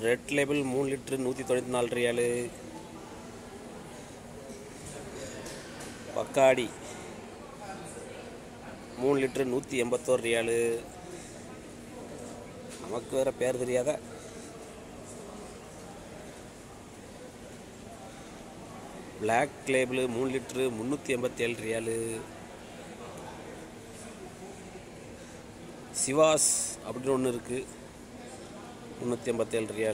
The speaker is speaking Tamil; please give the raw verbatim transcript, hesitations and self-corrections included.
ரெட் லேபிள் மூணு லிட்ரு நூற்றி தொண்ணூற்றி நாலு ரியாலு. பக்காடி மூணு லிட்ரு நூற்றி எண்பத்தோரு ரியாலு. நமக்கு வேறு பேர் தெரியாத. பிளாக் லேபிள் மூணு லிட்ரு முந்நூற்றி எண்பத்தி ஏழு ரியாலு. சிவாஸ் அப்படின்னு ஒன்று இருக்குது, முந்நூற்றி எண்பத்தேழு ரியால்.